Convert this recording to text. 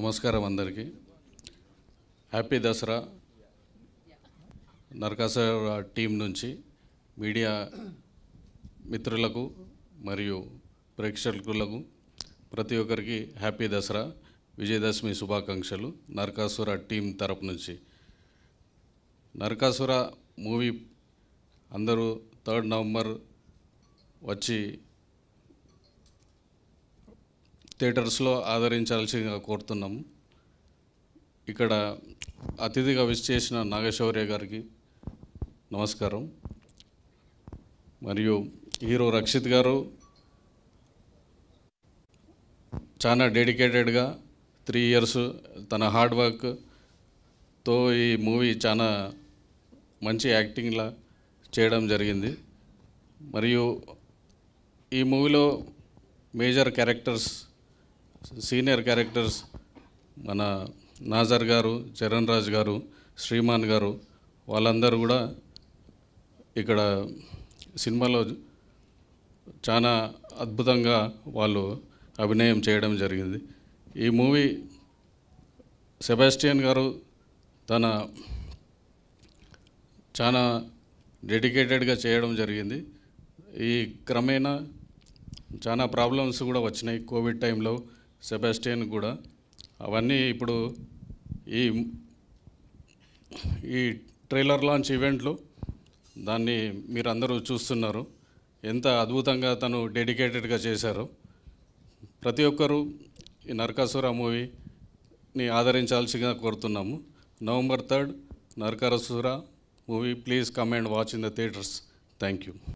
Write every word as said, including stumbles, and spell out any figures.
నమస్కారం అందరికీ. Happy Dasara. Narakasura team నుంచి మీడియా మిత్రులకు మరియు ప్రేక్షకులకు ప్రతి ఒక్కరికి హ్యాపీ దసరా విజయదశమి శుభాకాంక్షలు నరకాసుర టీం తరపు నుంచి. నరకాసుర మూవీ అందరూ థర్డ్ నవంబర్ వచ్చి థియేటర్స్లో ఆదరించాల్సిందిగా కోరుతున్నాము. ఇక్కడ అతిథిగా విష్ చేసిన నాగశౌర్య గారికి నమస్కారం. మరియు హీరో రక్షిత్ గారు చాలా డెడికేటెడ్గా త్రీ ఇయర్స్ తన హార్డ్ వర్క్తో ఈ మూవీ చాలా మంచి యాక్టింగ్లా చేయడం జరిగింది. మరియు ఈ మూవీలో మేజర్ క్యారెక్టర్స్, సీనియర్ క్యారెక్టర్స్ మన నాజర్ గారు, చరణ్ రాజ్ గారు, శ్రీమాన్ గారు వాళ్ళందరూ కూడా ఇక్కడ సినిమాలో చాలా అద్భుతంగా వాళ్ళు అభినయం చేయడం జరిగింది. ఈ మూవీ సెబాస్టియన్ గారు తన చాలా డెడికేటెడ్గా చేయడం జరిగింది. ఈ క్రమేణా చాలా ప్రాబ్లమ్స్ కూడా వచ్చినాయి కోవిడ్ టైంలో సెబాస్టియన్ కూడా. అవన్నీ ఇప్పుడు ఈ ఈ ట్రైలర్ లాంచ్ ఈవెంట్లో దాన్ని మీరు అందరూ చూస్తున్నారు, ఎంత అద్భుతంగా తను డెడికేటెడ్గా చేశారో. ప్రతి ఒక్కరూ ఈ నరకాసుర మూవీని ఆదరించాల్సిగా కోరుతున్నాము. November third Narakasura movie, please come and watch in the theatres. Thank you.